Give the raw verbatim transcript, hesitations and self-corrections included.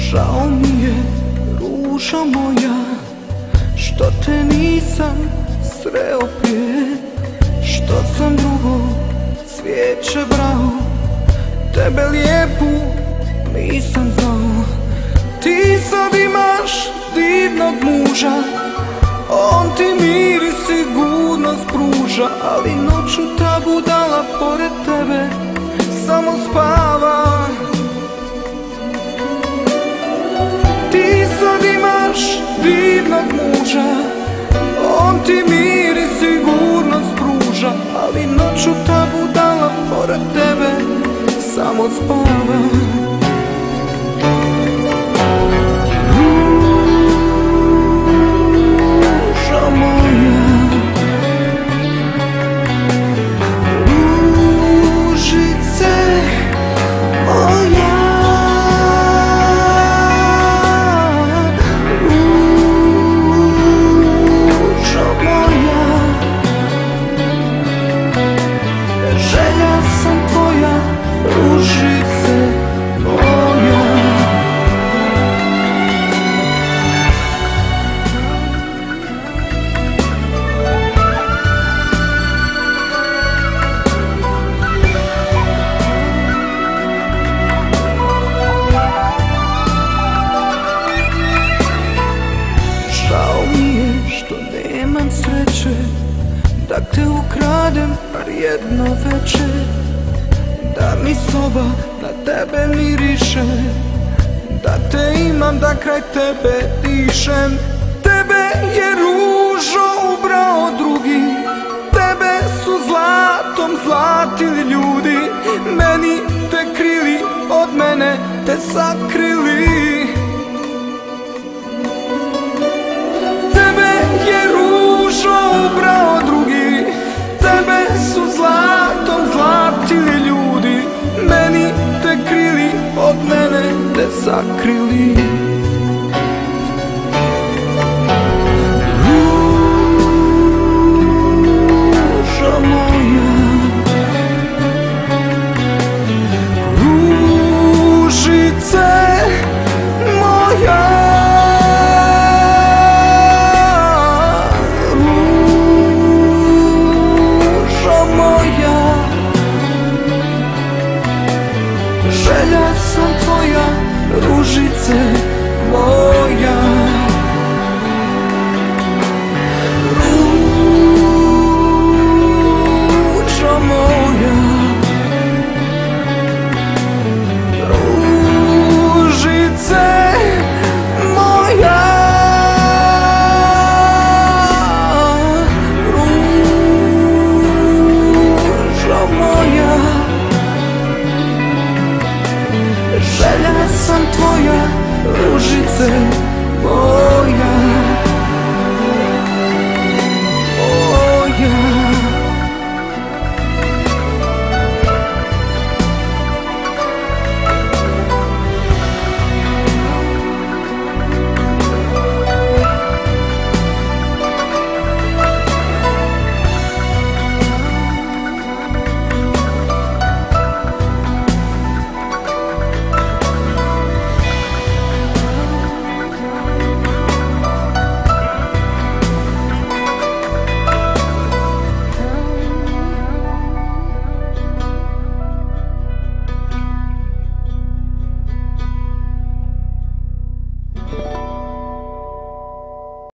Žao mi je, ružo moja, što te nisam sreo prije, što sam drugo cvijeće brao, tebe lijepu nisam znao. Ti sad imaš divnog muža, on ti mir i sigurnost pruža, ali noću ta budala pored tebe samo spava. Ti sad imaš divnog muža, on ti mir i sigurnost pruža, ali noću ta budala pored tebe samo spava. Nemam sreće da te ukradem bar jedno večer, da mi soba na tebe miriše, da te imam, da kraj tebe dišem. Tebe je ružo ubrao drugi, tebe su zlatom zlatili ljudi, meni te krili, od mene te sakrili. Ubrao drugi, tebe su zlatom zlatili ljudi, meni te krili, od mene te sakrili. Ružo moja, ružice moja, želja sam tvoja, ružice moja. Ružo moja, ružice moja, ružo moja. Želja sam tvoja, ružice